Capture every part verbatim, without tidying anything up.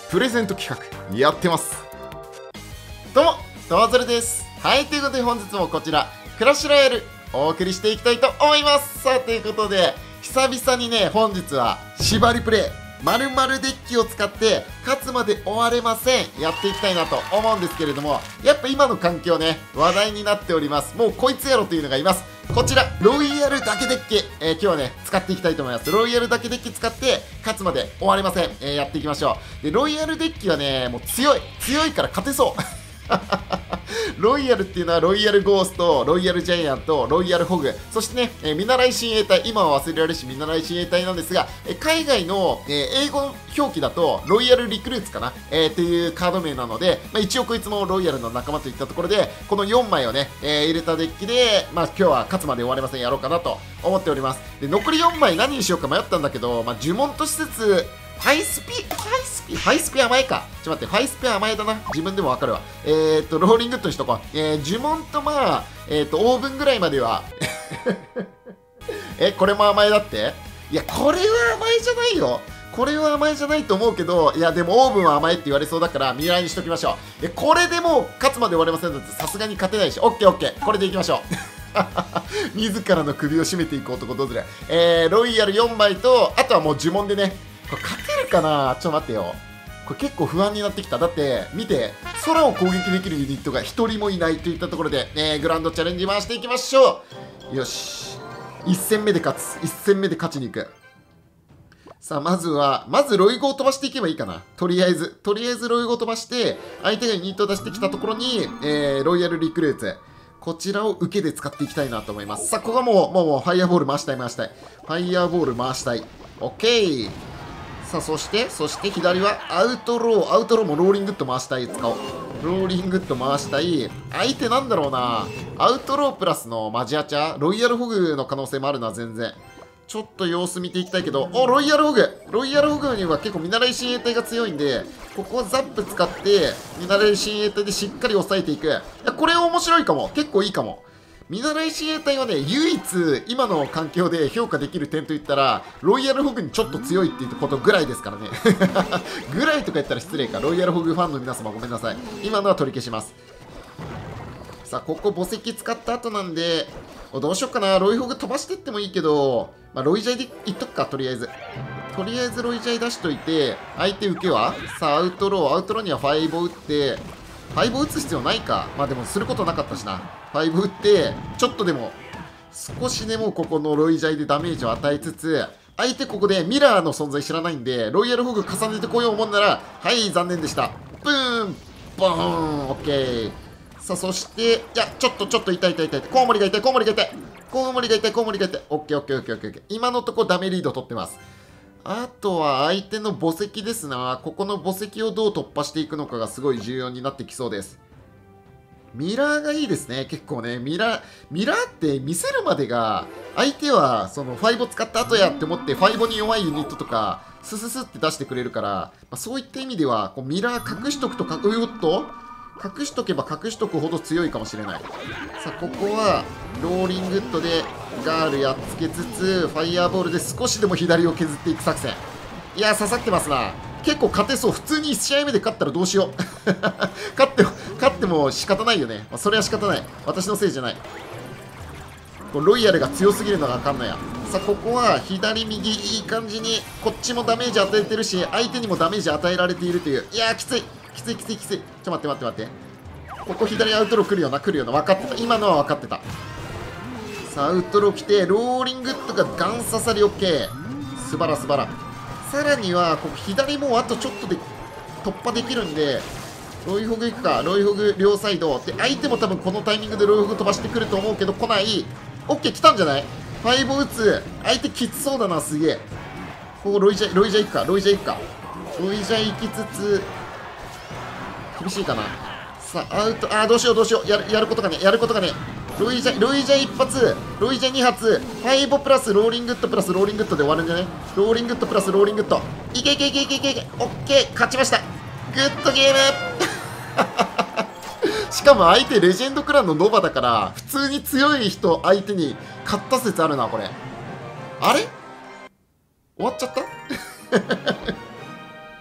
プレゼント企画やってます。どうもトワゾルです。はい、ということで本日もこちらクラッシュロイヤルお送りしていきたいと思います。さあということで久々にね、本日は縛りプレイ〇〇デッキを使って勝つまで終われませんやっていきたいなと思うんですけれども、やっぱ今の環境ね話題になっております。もうこいつやろというのがいます。こちらロイヤルだけデッキ、えー、今日はね使っていきたいと思います。ロイヤルだけデッキ使って勝つまで終われません、えー、やっていきましょう。でロイヤルデッキはねもう強い強いから勝てそうロイヤルっていうのはロイヤルゴースト、ロイヤルジャイアント、ロイヤルホグ、そしてね、えー、見習い親衛隊、今は忘れられるし見習い親衛隊なんですが、えー、海外の、えー、英語表記だとロイヤルリクルーツかな、えー、っていうカード名なので、まあ、一応こいつもロイヤルの仲間といったところで、このよんまいをね、えー、入れたデッキで、まあ、今日は勝つまで終われませんやろうかなと思っております。で残りよんまい何にしようか迷ったんだけど、まあ、呪文と施設ハイスピハイスピハイスピ甘えか。ちょっと待って、ハイスピ甘えだな。自分でもわかるわ。えーっと、ローリングッドにしとこう。えー、呪文とまあ、えーっと、オーブンぐらいまでは。え、これも甘えだって？いや、これは甘えじゃないよ。これは甘えじゃないと思うけど、いや、でもオーブンは甘えって言われそうだから、未来にしときましょう。え、これでもう勝つまで終われませんだって、さすがに勝てないし、オッケーオッケー。これでいきましょう。自らの首を絞めていこうとこどうする。えー、ロイヤルよんまいと、あとはもう呪文でね、これ勝てるかな。ちょっと待ってよ。これ結構不安になってきた。だって見て、空を攻撃できるユニットがひとりもいないといったところで、えー、グランドチャレンジ回していきましょう。よし、いっ戦目で勝つ。いっ戦目で勝ちに行く。さあまずはまずロイゴを飛ばしていけばいいかな。とりあえずとりあえずロイゴを飛ばして相手がユニットを出してきたところに、えー、ロイヤルリクルーツ、こちらを受けで使っていきたいなと思います。さあここはもうもうもうファイヤーボール回したい回したいファイヤーボール回したい。オッケー。さあそしてそして左はアウトローアウトローもローリングッド回したい。使おう。ローリングッド回したい。相手なんだろうな。アウトロープラスのマジアチャロイヤルホグの可能性もあるな。全然ちょっと様子見ていきたいけど、おロイヤルホグロイヤルホグには結構見習い親衛隊が強いんで、ここはザップ使って見習い親衛隊でしっかり抑えていく。いやこれ面白いかも。結構いいかも。見習い親衛隊はね、唯一今の環境で評価できる点といったらロイヤルホグにちょっと強いっていうことぐらいですからね。ぐらいとか言ったら失礼か。ロイヤルホグファンの皆様ごめんなさい。今のは取り消します。さあここ墓石使った後なんで、どうしよっかな。ロイホグ飛ばしてってもいいけど、まあ、ロイジャイでいっとくか。とりあえずとりあえずロイジャイ出しといて、相手受けはさあアウトローアウトローにはファイブを打って、ファイブ打つ必要ないか。まあでもすることなかったしな。ファイブ打ってちょっとでも少しでもここのロイジャイでダメージを与えつつ、相手ここでミラーの存在知らないんでロイヤルホグ重ねてこようもんなら、はい残念でした。ブーンボーンオッケー。さあそしていやちょっとちょっと痛い痛い痛いコウモリが痛いコウモリが痛いコウモリが痛いコウモリが痛い。オッケーオッケーオッケーオッケー。今のところダメリード取ってます。あとは相手の墓石ですな。ここの墓石をどう突破していくのかがすごい重要になってきそうです。ミラーがいいですね。結構ねミラーミラーって見せるまでが、相手はそのファイブ使った後やって思ってファイブに弱いユニットとかスススって出してくれるから、まあ、そういった意味ではこうミラー隠しとくとかうよっと隠しとけば隠しとくほど強いかもしれない。さあここはローリングッドでガールやっつけつつファイヤーボールで少しでも左を削っていく作戦。いや刺さってますな。結構勝てそう。普通にいち試合目で勝ったらどうしよう。勝っても勝っても仕方ないよね。まあ、それは仕方ない。私のせいじゃない。こロイヤルが強すぎるのが分かんないや。さあここは左右いい感じにこっちもダメージ与えてるし相手にもダメージ与えられているという。いやーきついきついきついきつい。ちょっと待って待って待って。ここ左アウトロー来るよな来るよな。分かってた。今のは分かってた。さあアウトロー来てローリングとかガン刺さり OK。 すばらすばら。さらにはここ左もあとちょっとで突破できるんで、ロイホグ行くか。ロイホグ両サイドで相手も多分このタイミングでロイホグ飛ばしてくると思うけど来ない。 OK 来たんじゃない。ファイブ打つ。相手きつそうだな。すげえ。ここロイジャイロイジャイ行くか。ロイジャイ行くか。ロイジャイ行きつつ厳しいかな。さあアウトあーどうしようどうしよう。やるやることがねやることがね。ロイジャイロイジャイ一発ロイジャイ二発ファイブプラスローリングッドプラスローリングッドで終わるんじゃない。ローリングッドプラスローリングッドいけいけいけいけいけいけ。オッケー勝ちました。グッドゲーム。しかも相手レジェンドクランのノバだから普通に強い人相手に勝った説あるなこれ。あれ終わっちゃった。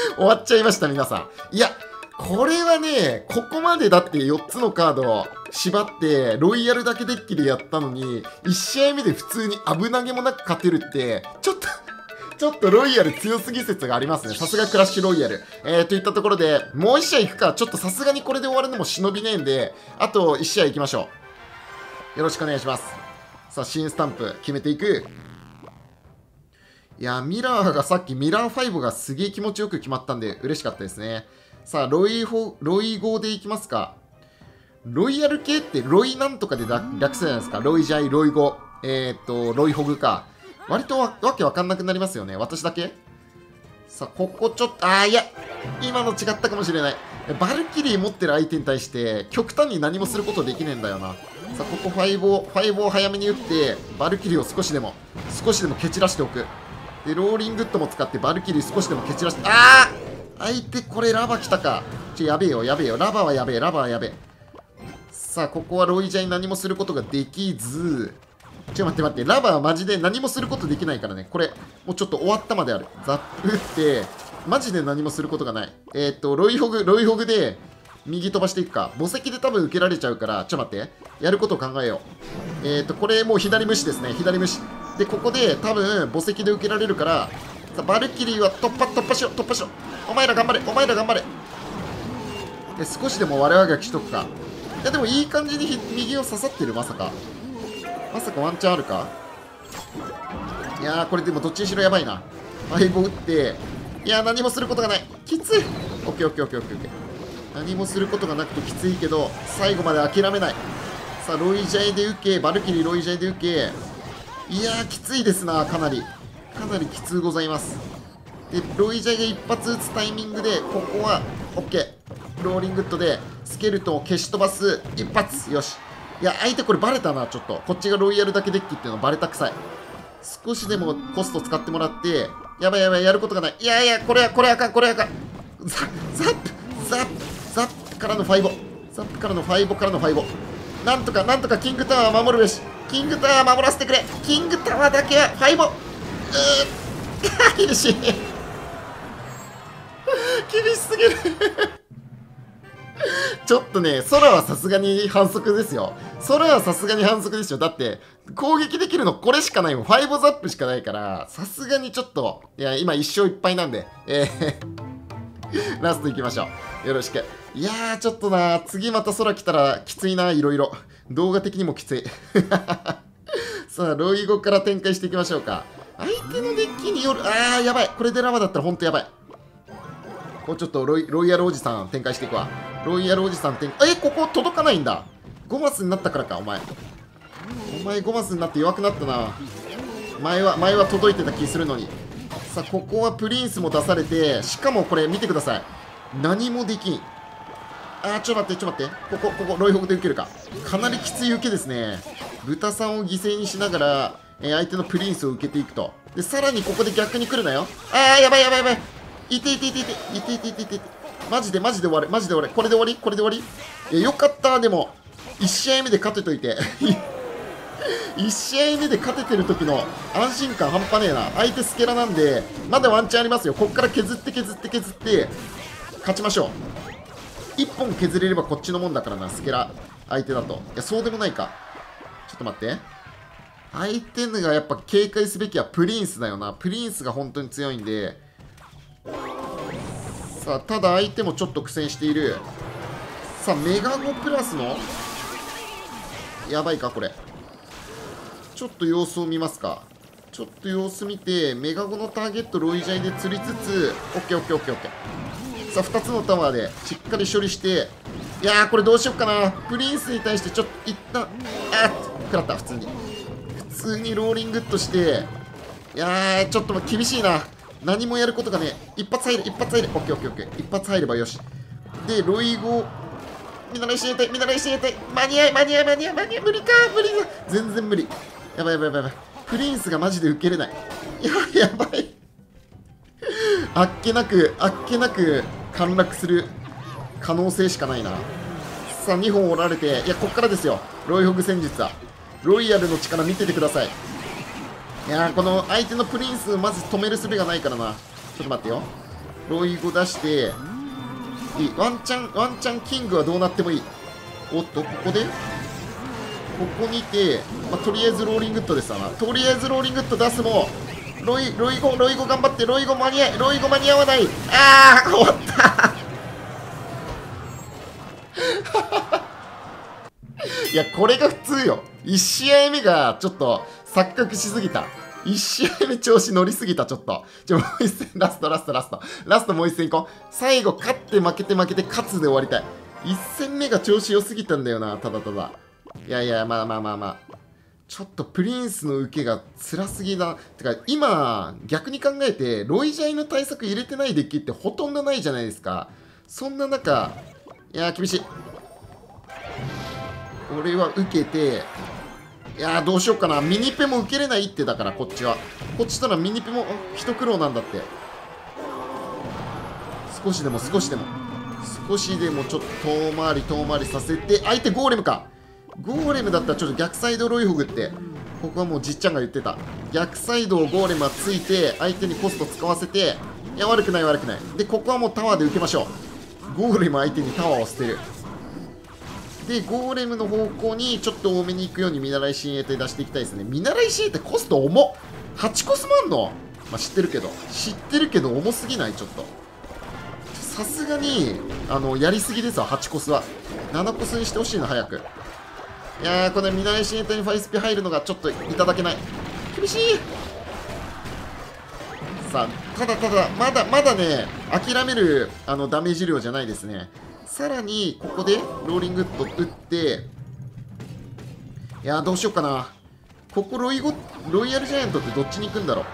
終わっちゃいました、皆さん。いや、これはね、ここまでだってよっつのカード縛って、ロイヤルだけデッキでやったのに、いち試合目で普通に危なげもなく勝てるって、ちょっと、ちょっとロイヤル強すぎ説がありますね。さすがクラッシュロイヤル。えー、といったところで、もういち試合行くか。ちょっとさすがにこれで終わるのも忍びねえんで、あといち試合行きましょう。よろしくお願いします。さあ、新スタンプ決めていく。いや、ミラーがさっきミラーごがすげえ気持ちよく決まったんで、嬉しかったですね。さあ、ロイホ、ロイごでいきますか。ロイヤル系ってロイなんとかで略すじゃないですか。ロイジャイ、ロイご、えー、っと、ロイホグか。割と わ, わけわかんなくなりますよね。私だけさあ、ここちょっと、あーいや、今の違ったかもしれない。バルキリー持ってる相手に対して、極端に何もすることできねえんだよな。さあ、ここファイブを、ファイブを早めに打って、バルキリーを少しでも、少しでも蹴散らしておく。で、ローリングッドも使って、バルキリー少しでも蹴散らして、あー相手これラバ来たか。ちょ、やべえよ、やべえよ。ラバはやべえ、ラバはやべえ。さあ、ここはロイジャイ何もすることができず、ちょ、待って待って、ラバーはマジで何もすることできないからね。これ、もうちょっと終わったまである。ザップ打って、マジで何もすることがない。えー、っと、ロイホグ、ロイホグで、右飛ばしていくか。墓石で多分受けられちゃうから、ちょ、待って。やることを考えよう。えー、っと、これもう左無視ですね。左無視。で、ここで多分、墓石で受けられるから、さバルキリーは突破、突破しろ、突破しろ。お前ら頑張れ、お前ら頑張れ。で、少しでも我々が来とくか。いや、でもいい感じに右を刺さってる、まさか。まさかワンチャンあるか。いやー、これでもどっちにしろやばいな。ファイブを打って、いやー、何もすることがない。きつい。オッケーオッケーオッケーオッケーオッケー。何もすることがなくてきついけど、最後まで諦めない。さあ、ロイジャイで受け、バルキリーロイジャイで受け。いやー、きついですな、かなり。かなりきつうございます。で、ロイジャイが一発打つタイミングで、ここは、オッケー。ローリングッドで、スケルトンを消し飛ばす。一発。よし。いや、相手これバレたな、ちょっと。こっちがロイヤルだけデッキっていうのバレたくさい。少しでもコスト使ってもらって、やばいやばい、やることがない。いやいや、これは、これあかん、これあかん。ザザップ、ザップ、ザップからのファイボ。ザップからのファイボからのファイボ。なんとか、なんとかキングタワー守るべし。キングタワー守らせてくれ。キングタワーだけはファイボ。うー、厳しい。厳しすぎる。ちょっとね、空はさすがに反則ですよ。空はさすがに反則ですよ。だって、攻撃できるのこれしかないもん。ファイブザップしかないから、さすがにちょっと、いや、今一勝いっぱいなんで、えー、ラストいきましょう。よろしく。いやー、ちょっとな、次また空来たらきついな、いろいろ。動画的にもきつい。さあ、ロイゴから展開していきましょうか。相手のデッキによる、あー、やばい。これでラバだったらほんとやばい。こうちょっとロイ、ロイヤルおじさん展開していくわ。ロイヤルおじさん展開。え、ここ届かないんだ。ごマスになったからか、お前。お前ごマスになって弱くなったな。前は、前は届いてた気するのに。さあ、ここはプリンスも出されて、しかもこれ見てください。何もできん。あー、ちょっと待って、ちょっと待って。ここ、ここ、ロイホグで受けるか。かなりきつい受けですね。豚さんを犠牲にしながら、えー、相手のプリンスを受けていくと。で、さらにここで逆に来るなよ。あー、やばいやばいやばい。いていていていていていていていていてマジでマジで終わるマジで終わるこれで終わりこれで終わりいやよかったでもいち試合目で勝てといていち試合目で勝ててる時の安心感半端ねえな相手スケラなんでまだワンチャンありますよこっから削って削って削って勝ちましょういっぽん削れればこっちのもんだからなスケラ相手だといやそうでもないかちょっと待って相手がやっぱ警戒すべきはプリンスだよなプリンスが本当に強いんでさあただ相手もちょっと苦戦しているさあメガゴプラスのやばいかこれちょっと様子を見ますかちょっと様子見てメガゴのターゲットロイジャイで釣りつつオッケーオッケーオッケーオッケーさあふたつのタワーでしっかり処理していやーこれどうしよっかなプリンスに対してちょっと一旦あーっ食らった普通に普通にローリングッとしていやーちょっと厳しいな何もやることがね一発入る一発入るオッケーオッケーオッケー一発入ればよしでロイゴ見習いしてやりたい見習いしてやりたい間に合い間に合い間に合い間に合い無理か無理だ全然無理やばいやばいやばいやばいプリンスがマジで受けれないいややばいあっけなくあっけなく陥落する可能性しかないなさあにほん折られていやこっからですよロイホグ戦術はロイヤルの力見ててくださいいやーこの相手のプリンスまず止める術がないからなちょっと待ってよロイゴ出していい。ワンチャンワンチャンキングはどうなってもいい。おっとここでここにて、まあ、とりあえずローリングッドですわな。とりあえずローリングッド出すもロイロイゴロイゴ頑張って。ロイゴ間に合いロイゴ間に合わない。ああ終わったいやこれが普通よ。いち試合目がちょっと錯覚しすぎた。いち試合目調子乗りすぎた。ちょっとちょもう一戦ラストラストラストラストもう一戦いこう。最後勝って負けて負けて勝つで終わりたい。いち戦目が調子良すぎたんだよな。ただただいやいやまあまあまあまあちょっとプリンスの受けが辛すぎだ。てか今逆に考えてロイジャイの対策入れてないデッキってほとんどないじゃないですか。そんな中いや厳しい。俺は受けていやーどうしようかな。ミニペも受けれないって。だからこっちはこっちとらミニペも一苦労なんだって。少しでも少しでも少しでもちょっと遠回り遠回りさせて。相手ゴーレムか。ゴーレムだったらちょっと逆サイドロイホグって。ここはもうじっちゃんが言ってた逆サイドをゴーレムはついて相手にコスト使わせて。いや悪くない悪くない。でここはもうタワーで受けましょう。ゴーレム相手にタワーを捨てる。でゴーレムの方向にちょっと多めに行くように見習い親衛隊出していきたいですね。見習い親衛隊コスト重っ。はちコスもあんの。まあ知ってるけど知ってるけど重すぎない。ちょっとさすがにあのやりすぎですわ。はちコスはななコスにしてほしいな早く。いやーこの見習い親衛隊にファイスピ入るのがちょっといただけない。厳しい。さあただただまだまだね諦めるあのダメージ量じゃないですね。さらにここでローリングッド打って、いやーどうしようかな。ここロイゴロイヤルジャイアントってどっちに行くんだろう。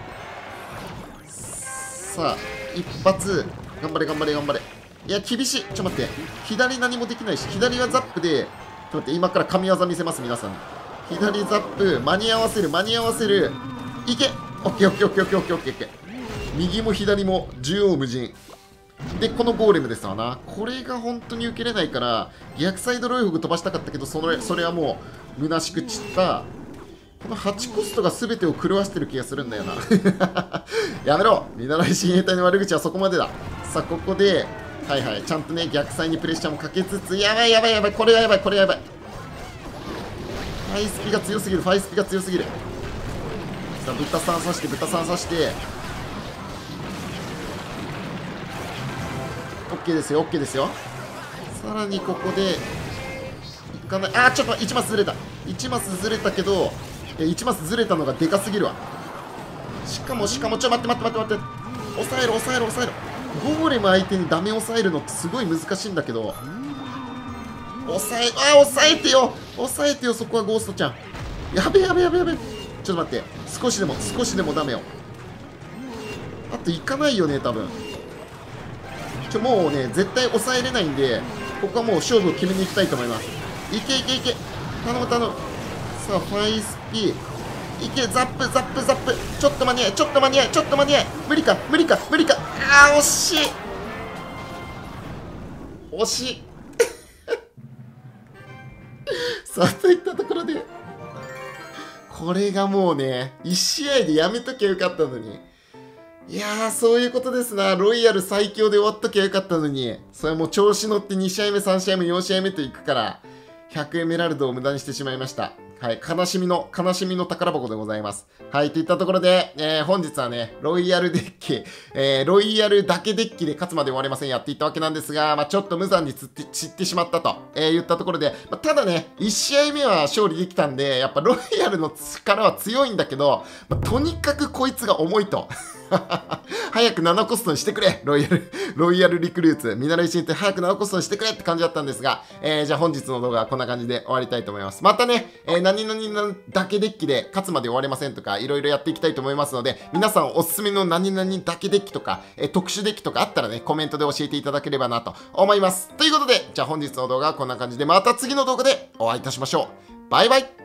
さあ一発頑張れ頑張れ頑張れ。いや厳しい。ちょっと待って左何もできないし。左はザップでちょっと待って今から神業見せます皆さん。左ザップ間に合わせる間に合わせる。いけ。オッケーオッケーオッケーオッケーオッケーオッケーオッケー。右も左も縦横無尽でこのゴーレムですわな。これが本当に受けれないから逆サイドロイホグ飛ばしたかったけどそれそれはもう虚しく散った。このはちコストが全てを狂わせてる気がするんだよなやめろ。見習い親衛隊の悪口はそこまでだ。さあここではいはいちゃんとね逆サイにプレッシャーもかけつつ。やばいやばいやばいこれはやばいこれはやばい。ファイスピが強すぎるファイスピが強すぎる。さあ豚さん刺して豚さん刺して OK ですよ OK ですよ。さらにここでいかない。あーちょっといちマスずれたいちマスずれたけどいちマスずれたのがでかすぎるわ。しかもしかもちょ待って待って待って待って抑えろ抑えろ抑えろ。ゴーレム相手にダメ抑えるのってすごい難しいんだけど抑えあー抑えてよ抑えてよ。そこはゴーストちゃんやべやべやべやべ。ちょっと待って少しでも少しでもダメよ。あといかないよね多分。ちょもうね絶対抑えれないんでここはもう勝負を決めに行きたいと思います。いけいけいけ頼む頼む。さあファイスピいけザップザップザップ。ちょっと間に合いちょっと間に合いちょっと間に合い。無理か無理か無理か。あー惜しい惜しいさあといったところでこれがもうねいち試合でやめときゃよかったのに。いやーそういうことですな。ロイヤル最強で終わっときゃよかったのに。それもう調子乗ってに試合目さん試合目よん試合目といくからひゃくエメラルドを無駄にしてしまいました。はい、悲しみの悲しみの宝箱でございます。はいといったところで、えー、本日はねロイヤルデッキ、えー、ロイヤルだけデッキで勝つまで終わりませんやっていったわけなんですが、まあ、ちょっと無残に散って散ってしまったと、えー、言ったところで、まあ、ただねいち試合目は勝利できたんでやっぱロイヤルの力は強いんだけど、まあ、とにかくこいつが重いと早くななコストにしてくれロイヤルロイヤルリクルーツ見習い親衛隊早くななコストにしてくれって感じだったんですが、えー、じゃあ本日の動画はこんな感じで終わりたいと思います。またね、えー、何々だけデッキで勝つまで終われませんとかいろいろやっていきたいと思いますので皆さんおすすめの何々だけデッキとか、えー、特殊デッキとかあったらねコメントで教えていただければなと思います。ということでじゃあ本日の動画はこんな感じでまた次の動画でお会いいたしましょう。バイバイ。